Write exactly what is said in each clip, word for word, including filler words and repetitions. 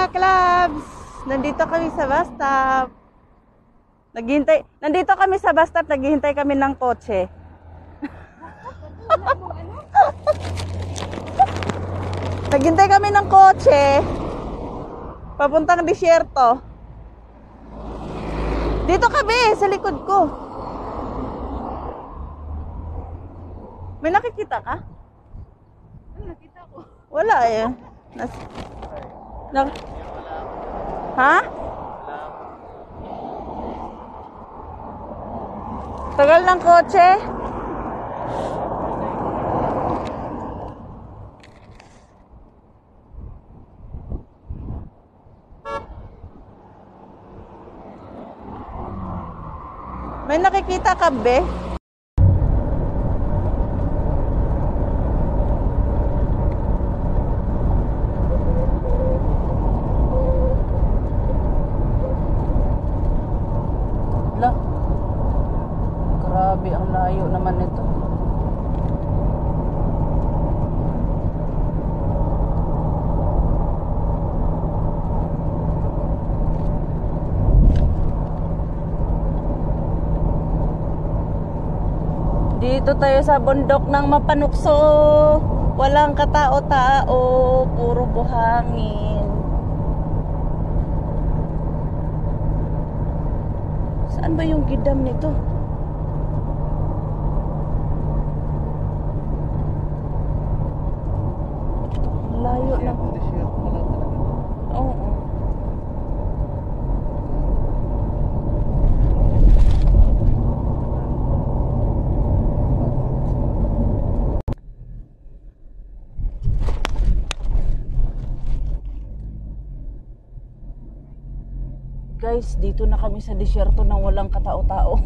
ka-clubs! Nandito kami sa bus stop. Naghihintay, nandito kami sa bus stop, naghihintay kami ng kotse. Naghihintay kami ng kotse. Papuntang disyerto. Dito kami, sa likod ko. May nakikita ka? Ano nakita ko? Wala eh. Nas na ha? Tagal ng kotse? May nakikita ka be? Lah, grabe ang layo naman nito. Dito tayo sa bundok ng mapanukso. Walang katao-tao, puro buhangin. Saan ba yung gidam nito? Layo na. Oo. Guys, dito na kami sa disyerto ng walang katao-tao.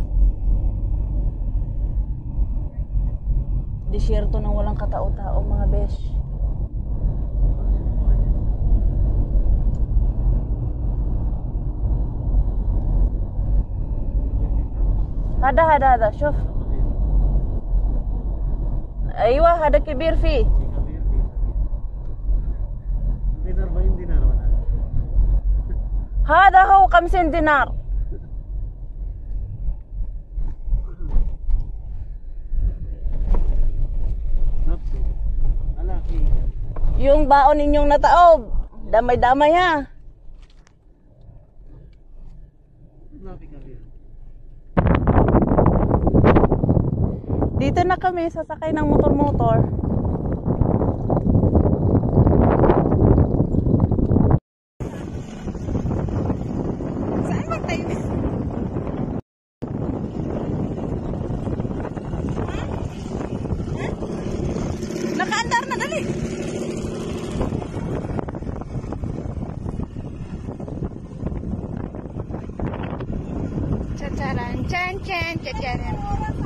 Disyerto ng walang katao-tao, mga besh. Hada hada hada, shuf. Aywa, hada kibir fi. هذا هو خمسين دينار. Yung baon ninyong nataob, damay-damay ha. Dito na kami sasakay ng motor-motor. Nakaandar na, dali. Cacaran, can, can, cacaran.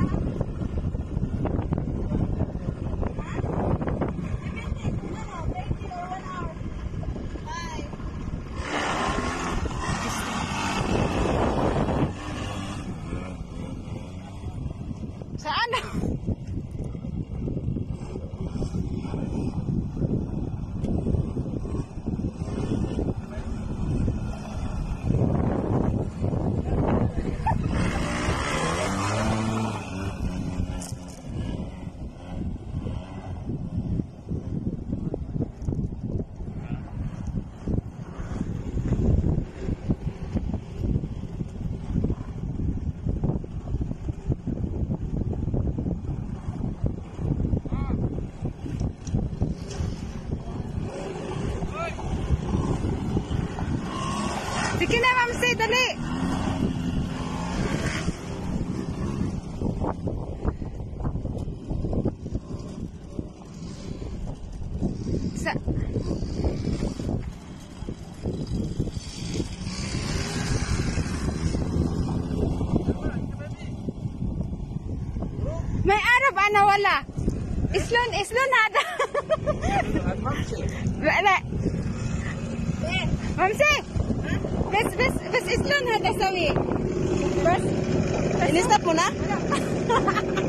Saan? Sige na, Ma'am C, dali. Sa may Arab ana wala. Islon, islon hada. Wala. Ma'am C. بس بس بس اسلون هذا سوي بس. Ini stop muna.